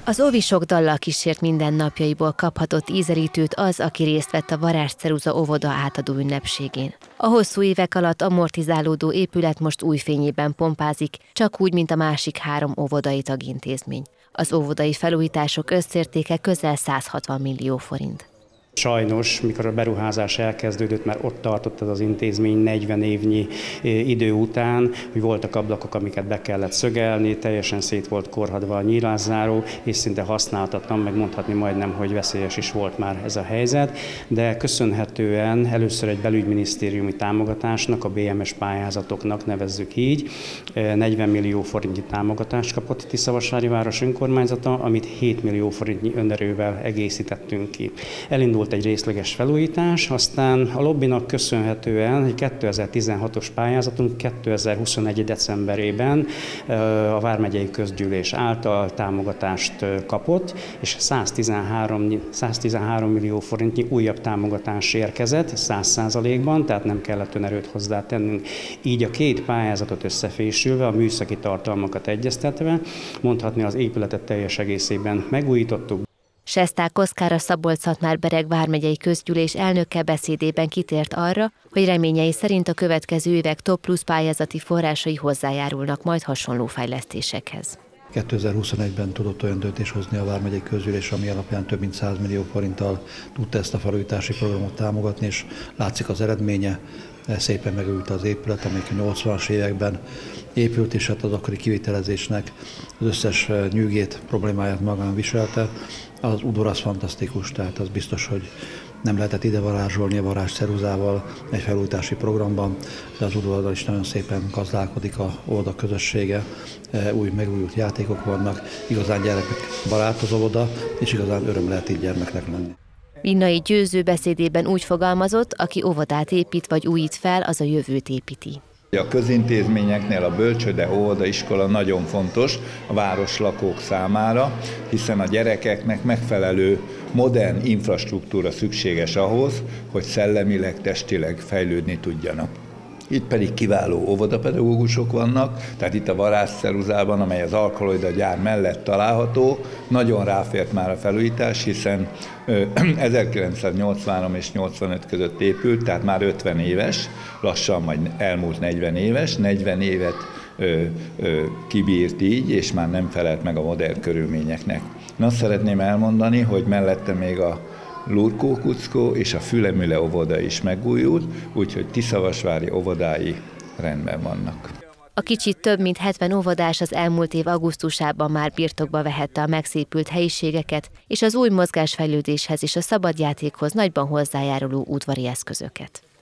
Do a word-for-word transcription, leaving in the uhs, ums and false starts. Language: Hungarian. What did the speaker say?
Az óvi sok dallal kísért mindennapjaiból kaphatott ízelítőt az, aki részt vett a Varázs-ceruza óvoda átadó ünnepségén. A hosszú évek alatt amortizálódó épület most új fényében pompázik, csak úgy, mint a másik három óvodai tagintézmény. Az óvodai felújítások összértéke közel száz hatvan millió forint. Sajnos, mikor a beruházás elkezdődött, már ott tartott ez az intézmény negyven évnyi idő után, hogy voltak ablakok, amiket be kellett szögelni, teljesen szét volt korhadva a nyílászáró, és szinte használhatatlan, megmondhatni majdnem, hogy veszélyes is volt már ez a helyzet, de köszönhetően először egy belügyminisztériumi támogatásnak, a bé em es pályázatoknak nevezzük így, negyven millió forintnyi támogatást kapott Tiszavasvári város önkormányzata, amit hét millió forintnyi önerővel egészítettünk ki. Elindult egy részleges felújítás, aztán a lobbinak köszönhetően egy kétezer-tizenhatos pályázatunk kétezer-huszonegy. decemberében a Vármegyei Közgyűlés által támogatást kapott, és száztizenhárom millió forintnyi újabb támogatás érkezett száz százalékban, tehát nem kellett önerőt hozzátennünk. Így a két pályázatot összefésülve, a műszaki tartalmakat egyeztetve, mondhatni az épületet teljes egészében megújítottuk. Sesták Oszkár, a Szabolcs-Szatmár-Bereg vármegyei közgyűlés elnöke beszédében kitért arra, hogy reményei szerint a következő évek top plusz pályázati forrásai hozzájárulnak majd hasonló fejlesztésekhez. kétezer-huszonegyben tudott olyan döntést hozni a vármegyei közgyűlés, ami alapján több mint száz millió forinttal tudta ezt a felújítási programot támogatni, és látszik az eredménye. Szépen megújult az épület, amelyik a nyolcvanas években épült, és hát az akkori kivitelezésnek az összes nyűgét, problémáját magán viselte. Az udvar az fantasztikus, tehát az biztos, hogy nem lehetett ide varázsolni a Varázs-ceruzával egy felújítási programban, de az udvarral is nagyon szépen gazdálkodik a óvoda közössége, új megújult játékok vannak, igazán gyerekbarát az óvoda, és igazán öröm lehet így gyermeknek lenni. Vinnai Győző beszédében úgy fogalmazott, aki óvodát épít vagy újít fel, az a jövőt építi. A közintézményeknél a bölcsőde, óvoda, iskola nagyon fontos a városlakók számára, hiszen a gyerekeknek megfelelő modern infrastruktúra szükséges ahhoz, hogy szellemileg, testileg fejlődni tudjanak. Itt pedig kiváló óvodapedagógusok vannak, tehát itt a Varázs-ceruzában, amely az Alkaloida gyár mellett található, nagyon ráfért már a felújítás, hiszen ezerkilencszáznyolcvanhárom és nyolcvanöt között épült, tehát már ötven éves, lassan majd elmúlt negyven éves, negyven évet ö, ö, kibírt így, és már nem felelt meg a modern körülményeknek. Én azt szeretném elmondani, hogy mellette még a Lurkó-Kuckó és a Fülemüle óvoda is megújult, úgyhogy Tiszavasvári óvodái rendben vannak. A kicsit több mint hetven óvodás az elmúlt év augusztusában már birtokba vehette a megszépült helyiségeket, és az új mozgásfejlődéshez és a szabadjátékhoz nagyban hozzájáruló udvari eszközöket.